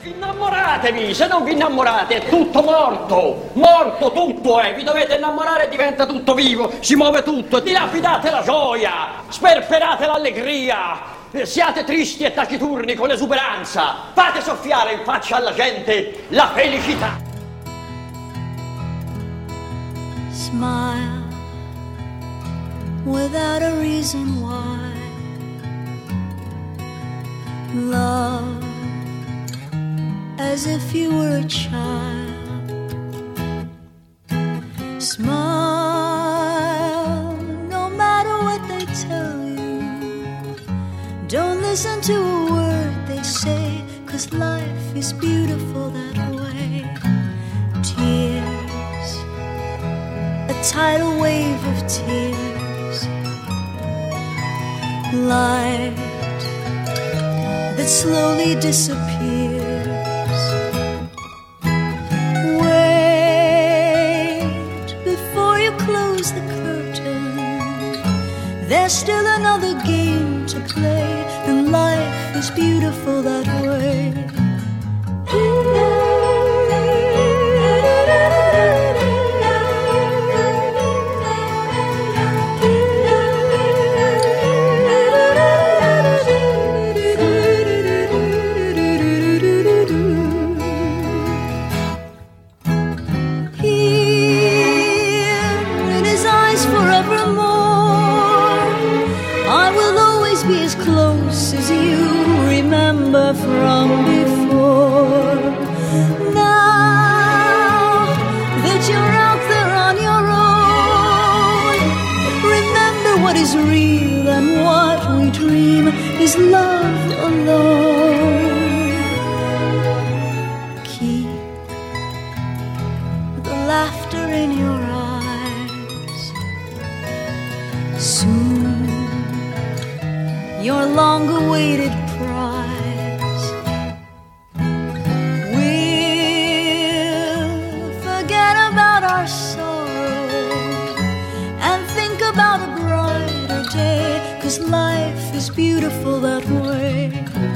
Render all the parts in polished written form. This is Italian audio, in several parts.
Innamoratevi, se non vi innamorate è tutto morto, morto tutto vi dovete innamorare e diventa tutto vivo, si muove tutto, dilapidate la gioia, sperperate l'allegria, siate tristi e taciturni con esuberanza, fate soffiare in faccia alla gente la felicità. Smile without a reason why. Love as if you were a child. Smile no matter what they tell you. Don't listen to a word they say, 'cause life is beautiful that way. Tears, a tidal wave of tears. Light that slowly disappears. Close the curtain. There's still another game to play, and life is beautiful that way. From before. Now that you're out there on your own, remember what is real and what we dream is love alone. Keep the laughter in your eyes. Soon your long-awaited life is beautiful that way.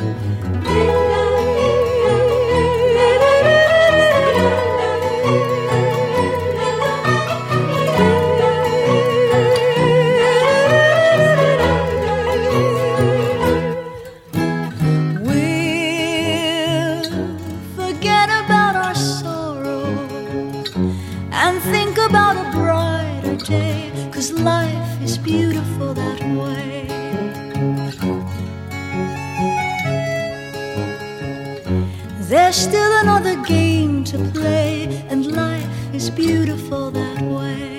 We'll forget about our sorrow and think about a brighter day, 'cause life is beautiful that way. There's still another game to play, and life is beautiful that way.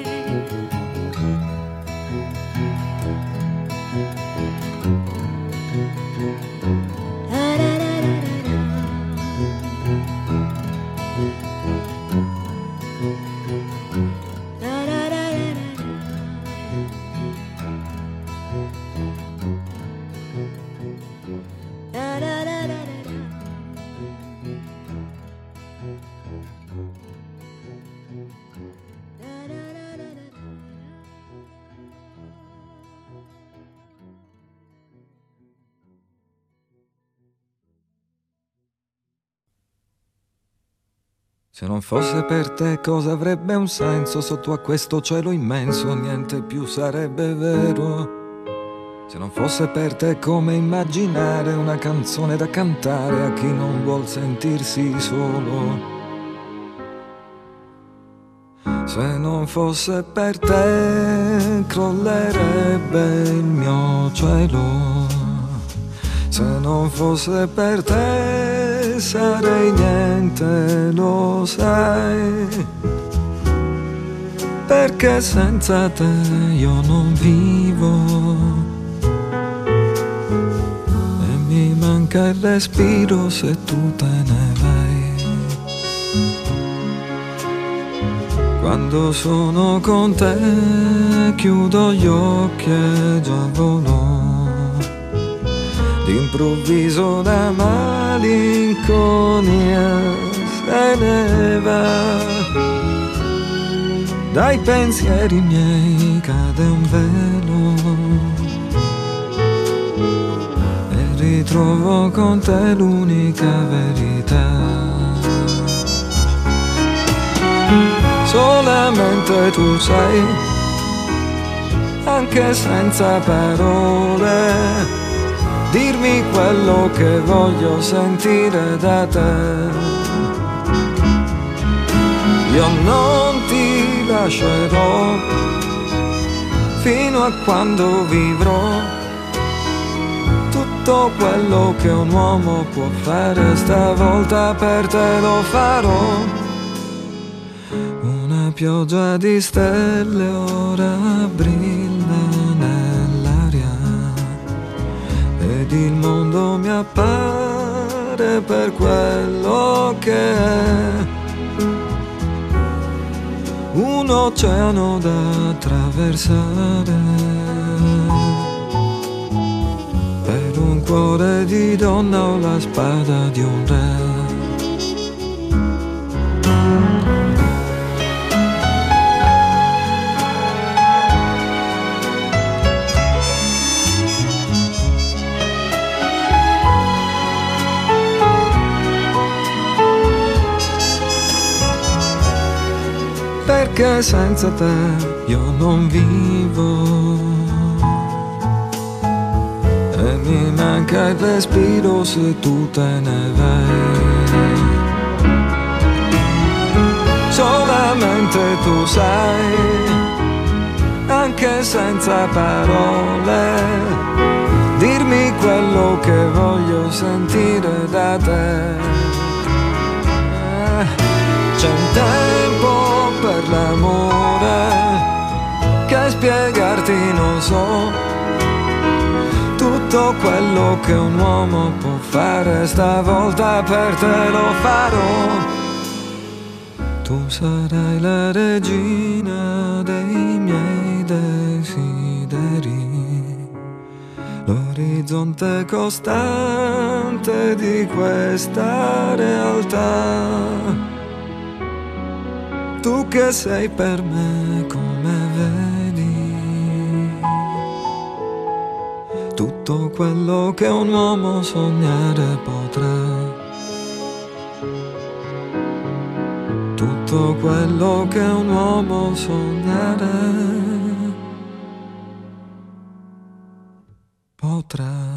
Se non fosse per te cosa avrebbe un senso sotto a questo cielo immenso? Niente più sarebbe vero. Se non fosse per te come immaginare una canzone da cantare a chi non vuol sentirsi solo. Se non fosse per te crollerebbe il mio cielo. Se non fosse per te sarei niente, lo sai, perché senza te io non vivo e mi manca il respiro se tu te ne vai. Quando sono con te chiudo gli occhi e già volo. D'improvviso la malinconia se ne va. Dai pensieri miei cade un velo e ritrovo con te l'unica verità. solamente tu sai, anche senza parole, dirmi quello che voglio sentire da te. Io non ti lascerò fino a quando vivrò. Tutto quello che un uomo può fare stavolta per te lo farò. Una pioggia di stelle ora brilla nell'aria ed il mondo mi appare per quello che è. Un oceano da attraversare per un cuore di donna o la spada di un re. Perché senza te io non vivo e mi manca il respiro se tu te ne vai. Solamente tu sai, anche senza parole, dirmi quello che voglio sentire da te. C'è un tempo per l'amore che spiegarti non so. Tutto quello che un uomo può fare stavolta per te lo farò. Tu sarai la regina dei miei desideri, l'orizzonte costante di questa realtà. Tu che sei per me come vedi, tutto quello che un uomo sognare potrà, tutto quello che un uomo sognare potrà.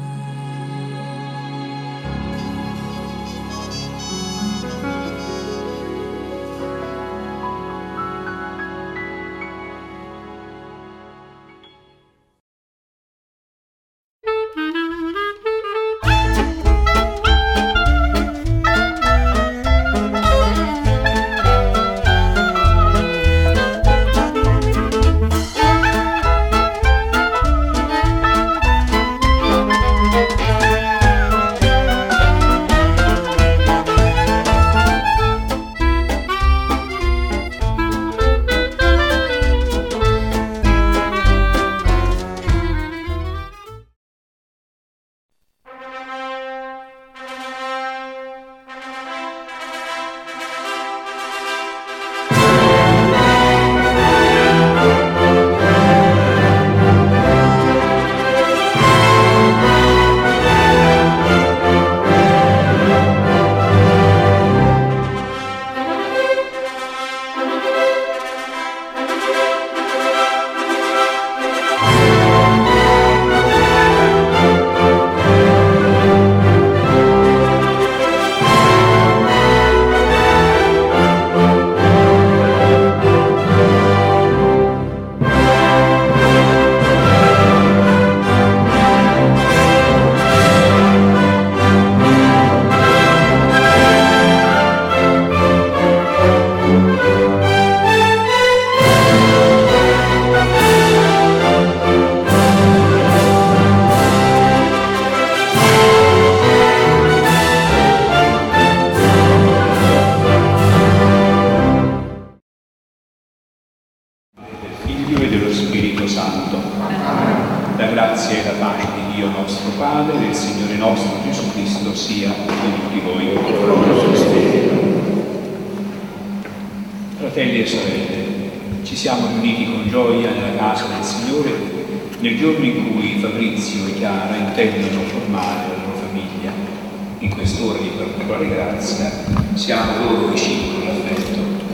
Fratelli e sorelle, ci siamo riuniti con gioia nella casa del Signore nel giorno in cui Fabrizio e Chiara intendono formare la loro famiglia. In quest'ora di particolare grazia siamo loro vicini con l'affetto, con la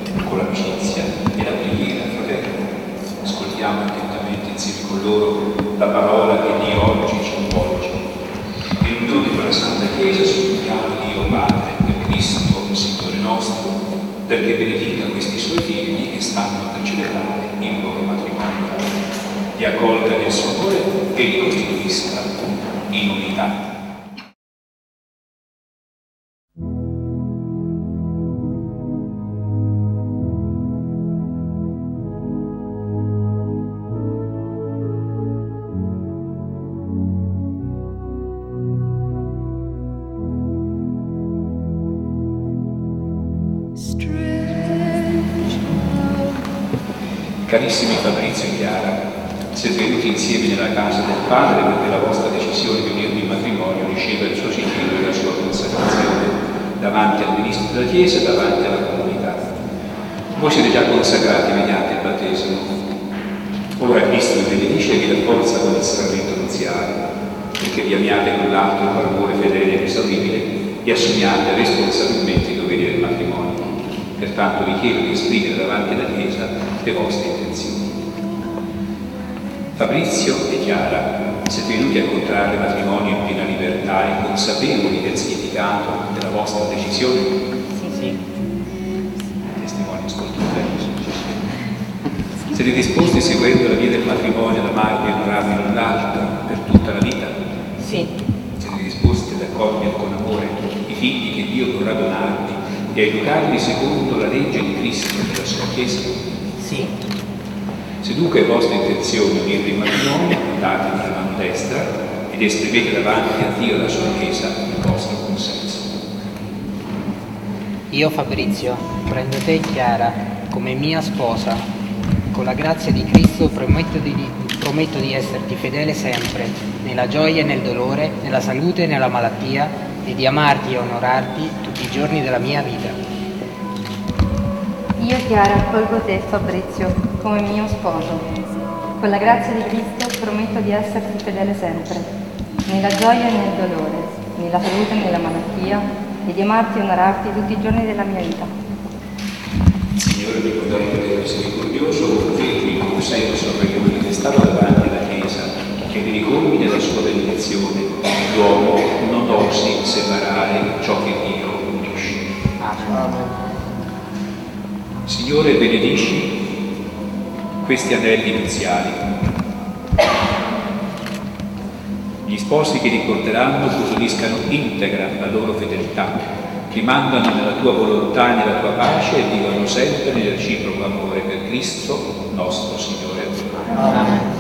l'amicizia e la preghiera fraterna. Ascoltiamo attentamente insieme con loro la parola che Dio oggi ci avvolge. E in nome della Santa Chiesa supplichiamo Dio Padre per Cristo, Signore nostro, perché benedica questi suoi figli che stanno per celebrare il loro matrimonio. Li accolga nel suo amore e li costituisca in unità. Carissimi Fabrizio e Chiara, siete venuti insieme nella casa del Padre perché la vostra decisione di unirvi in matrimonio riceva il suo sigillo e la sua consacrazione davanti al ministro della Chiesa e davanti alla comunità. Voi siete già consacrati mediante il battesimo. Ora Cristo vi benedice e vi rafforza con il sacramento nuziale, perché vi amiate con l'altro con amore fedele ed esauribile e assumiate responsabilmente i doveri del matrimonio. Pertanto vi chiedo di esprimere davanti alla Chiesa le vostre intenzioni. Fabrizio e Chiara, siete venuti a contrarre matrimonio in piena libertà e consapevoli del significato della vostra decisione? Sì. Testimoni, ascolto bene. Siete disposti, seguendo la via del matrimonio, ad amarvi e onorarvi l'un l'altro per tutta la vita? Sì. Siete disposti ad accogliere con amore i figli che Dio vorrà donarvi e a educarli secondo la legge di Cristo e della sua Chiesa? Sì. Se dunque è vostra intenzione unirvi in matrimonio, datevi la mano destra ed esprimete davanti a Dio e alla sua Chiesa il vostro consenso. Io, Fabrizio, prendo te, Chiara, come mia sposa. Con la grazia di Cristo prometto di esserti fedele sempre, nella gioia e nel dolore, nella salute e nella malattia, e di amarti e onorarti tutti i giorni della mia vita. Io, Chiara, accolgo te, Fabrizio, come mio sposo. Con la grazia di Cristo prometto di esserti fedele sempre, nella gioia e nel dolore, nella salute e nella malattia, e di amarti e onorarti tutti i giorni della mia vita. Signore, ricordate misericordioso, fermi il consenso che è stato davanti alla Chiesa e vi ricolmi nella sua benedizione. L'uomo non osi separare ciò che Dio unisce. Amen. Signore, benedisci questi anelli nuziali. Gli sposi che li porteranno custodiscano integra la loro fedeltà, rimandano nella tua volontà e nella tua pace e vivano sempre nel reciproco amore per Cristo nostro Signore. Amen.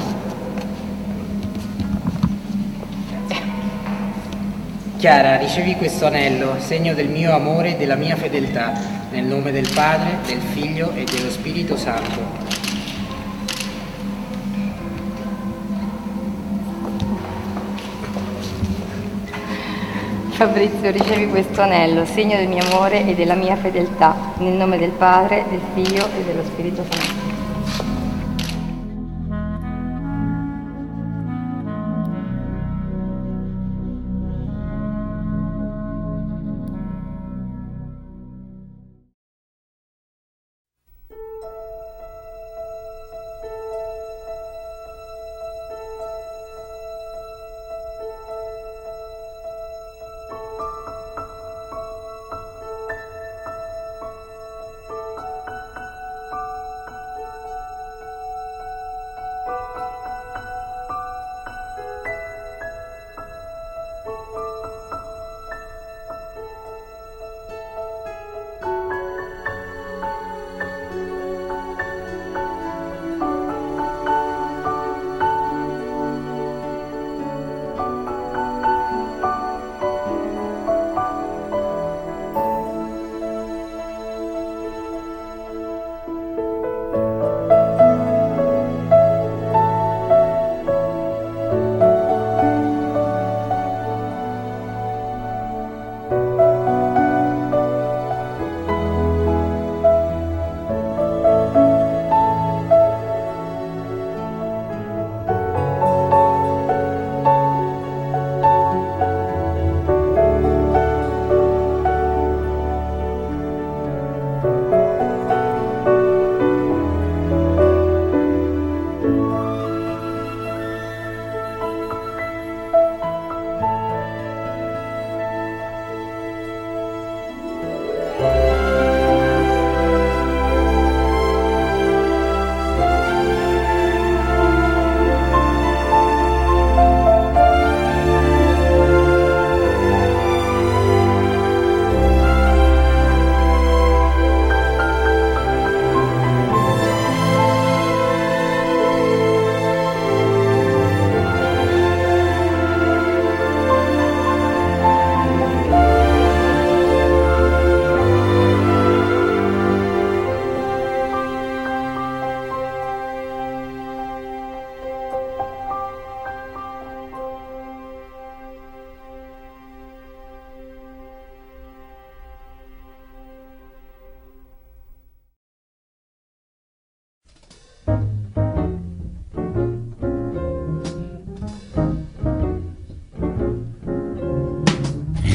Chiara, ricevi questo anello, segno del mio amore e della mia fedeltà, nel nome del Padre, del Figlio e dello Spirito Santo. Fabrizio, ricevi questo anello, segno del mio amore e della mia fedeltà, nel nome del Padre, del Figlio e dello Spirito Santo.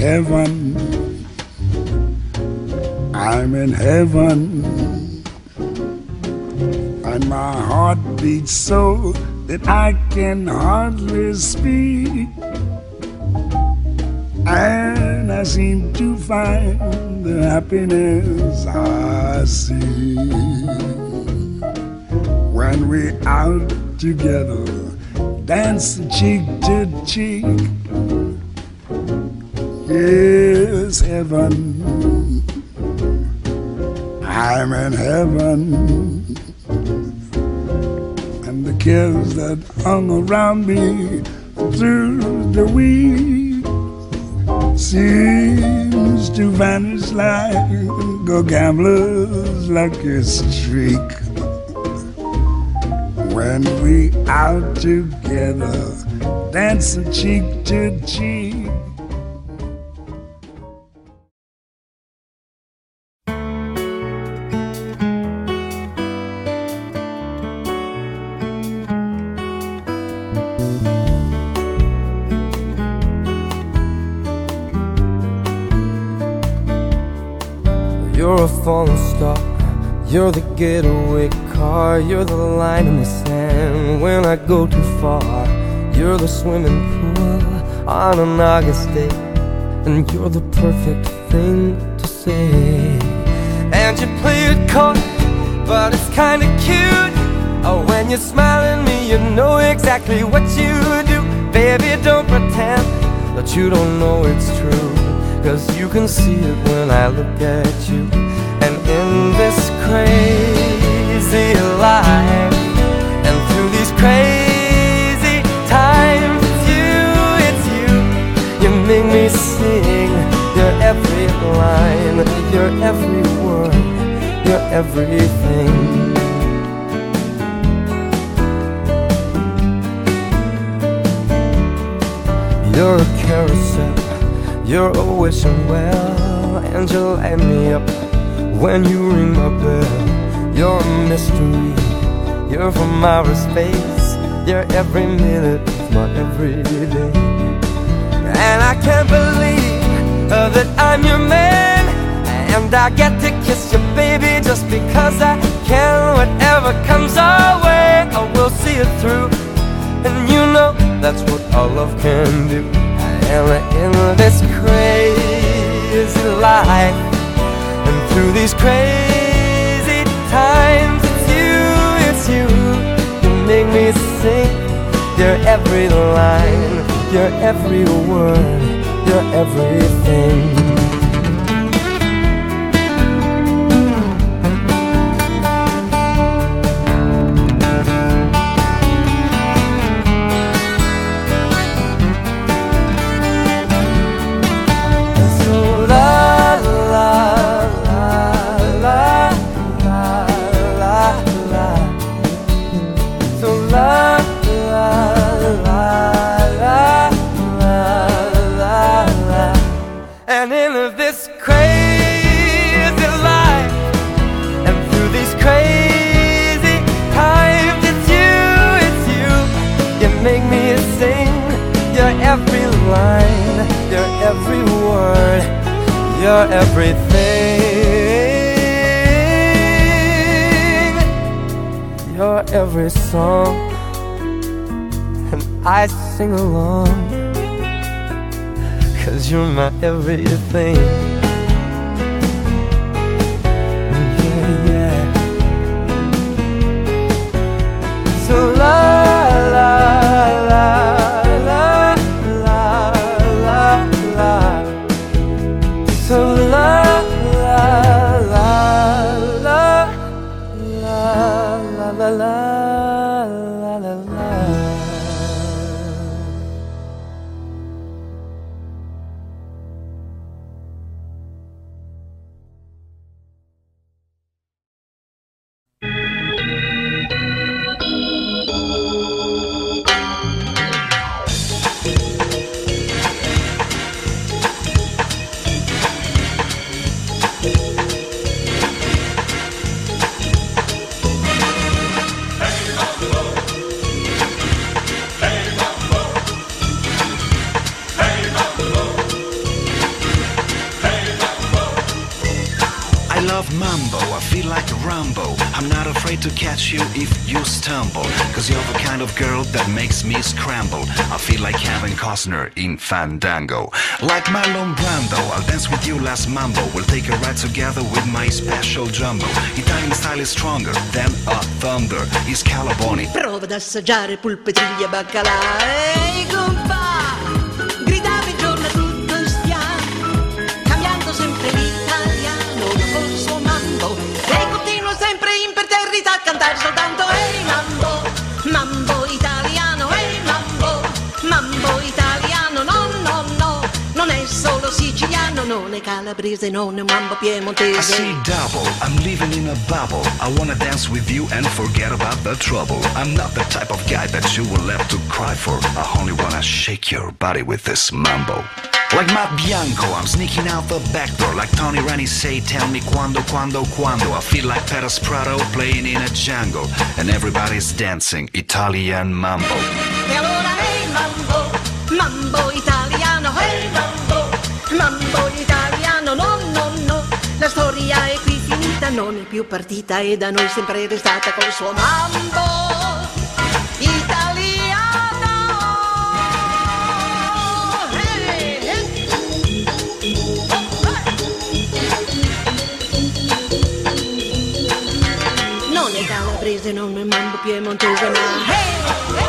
heaven. I'm in heaven. And my heart beats so that I can hardly speak. And I seem to find the happiness I see when we're out together, dance cheek to cheek. Yes, heaven, I'm in heaven. And the cares that hung around me through the week seems to vanish like a gambler's lucky streak. When we out together, dancing cheek to cheek. You're a falling star, you're the getaway car, you're the line in the sand when I go too far. You're the swimming pool on an August day, and you're the perfect thing to say. And you play it cold, but it's kinda cute. Oh, when you smile at me, you know exactly what you do. Baby, don't pretend that you don't know it's true, 'cause you can see it when I look at you. And in this crazy life, and through these crazy times, it's you, you make me sing. You're every line, you're every word, you're everything. You're a carousel, you're a wishing well, and you light me up when you ring my bell. You're a mystery, you're from outer space, you're every minute of my everyday. And I can't believe that I'm your man, and I get to kiss you, baby, just because I can. Whatever comes our way, I will see it through, and you know that's what our love can do. And in this crazy life, and through these crazy times, it's you, you make me sing. You're every line, you're every word, you're everything. And in this crazy life, and through these crazy times, it's you, you make me sing. You're every line, you're every word, you're everything. You're every song, and I sing along, 'cause you're my everything. Yeah, yeah. So la la la la la la la. So la la la la la la la la. love mambo, I feel like a Rambo. I'm not afraid to catch you if you stumble, cause you're the kind of girl that makes me scramble. I feel like Kevin Costner in Fandango. Like Marlon Brando, I'll dance with you last mambo. We'll take a ride together with my special jumbo. Italian style is stronger than a thunder. Is Calaboni. Prova ad assaggiare polpetriglia e baccalà. Ehi compà, gridavi giorno tutto stiamo, cambiando sempre l'italiano col suo mambo. Lei continua sempre imperterrita a cantare soltanto ehi mambo, mambo italiano, ehi mambo, mambo italiano. No, no, no, non è solo siciliano, non è calabrese, non è mambo piemontese. I see double, I'm living in a bubble. I wanna dance with you and forget about the trouble. I'm not the type of guy that you will have to cry for. I only wanna shake your body with this mambo. Like Matt Bianco, I'm sneaking out the back door. Like Tony Rani say, tell me quando, quando, quando. I feel like Peter Prado playing in a jungle, and everybody's dancing Italian mambo. E allora hey mambo, mambo italiano, hey mambo, mambo italiano. No, no, no, la storia è qui finita, non è più partita e da noi sempre è restata col suo mambo italiano. Hey, hey. Non è calabrese, non è mambo piemontese, ma hey, hey.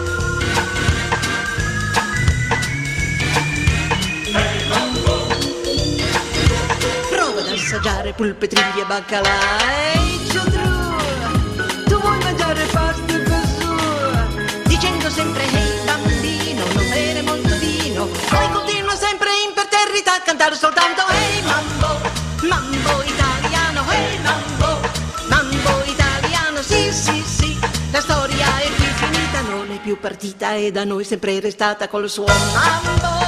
Assaggiare polpetriglia e baccalà. Ehi Ciodru, tu vuoi mangiare pasta così, dicendo sempre ehi bambino, non bere molto vino. Poi continua sempre imperterrita a cantare soltanto ehi mambo, mambo italiano, ehi mambo, mambo italiano. Sì, sì, sì, la storia è qui finita, non è più partita e da noi sempre è restata col suo mambo